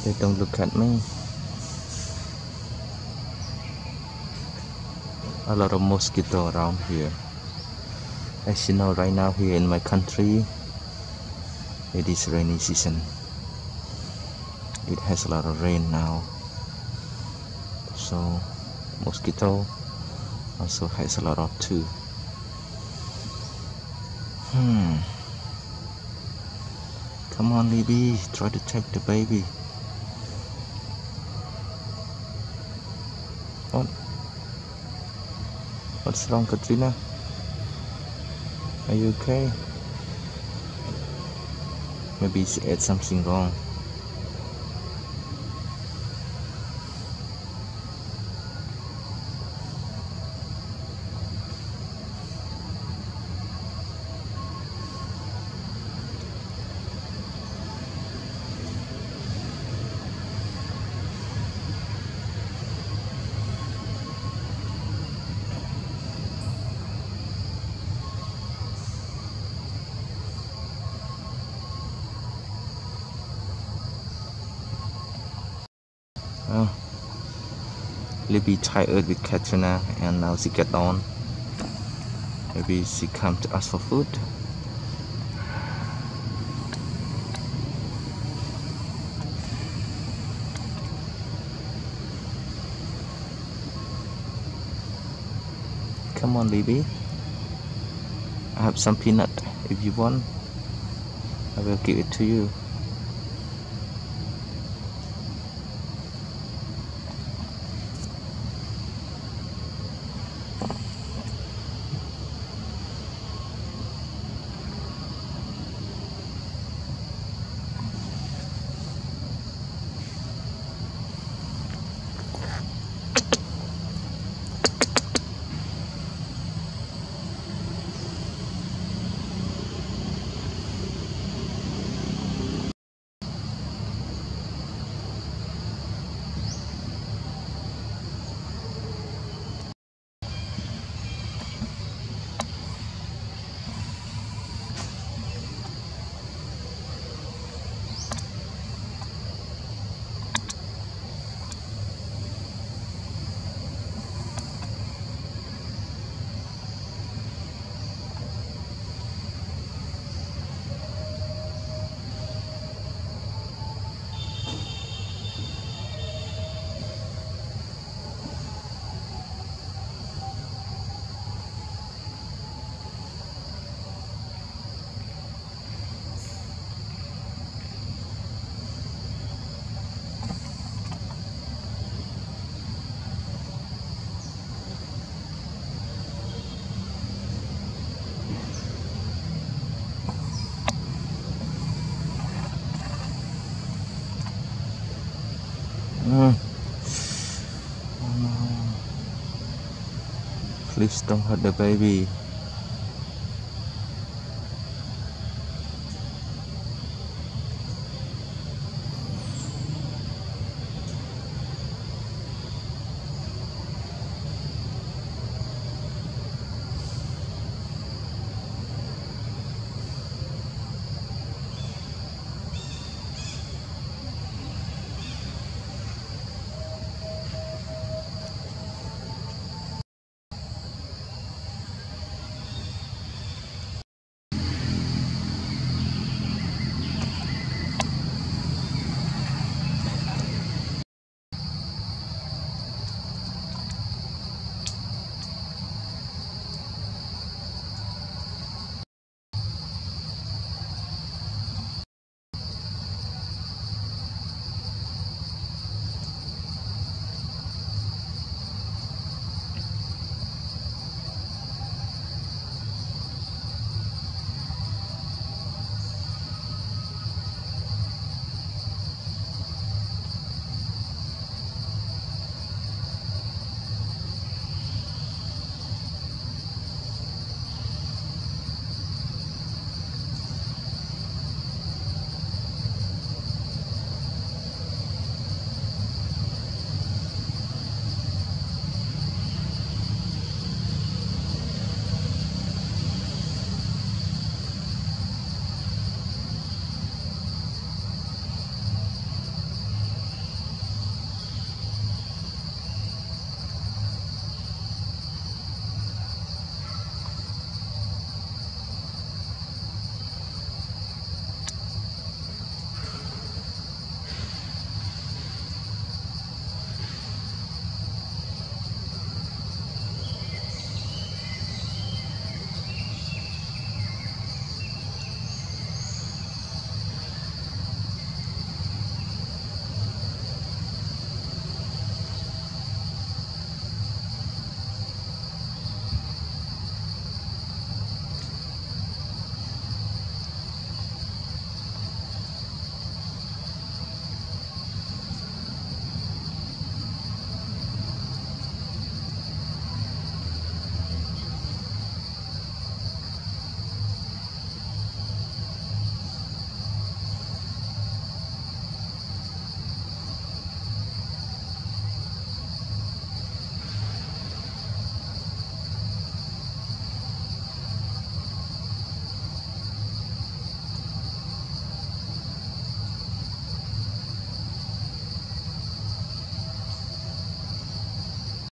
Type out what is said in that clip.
They don't look at me. A lot of mosquito around here. As you know, right now here in my country, it is rainy season. It has a lot of rain now, so mosquito also has a lot of too. Come on, Libby, try to take the baby. What's wrong, Katrina? Are you okay? Maybe she ate something wrong. Oh, Libby tired with Katrina and now she get on. Maybe she come to ask for food. Come on, Libby. I have some peanut. If you want, I will give it to you. Oh no. Please don't hurt the baby.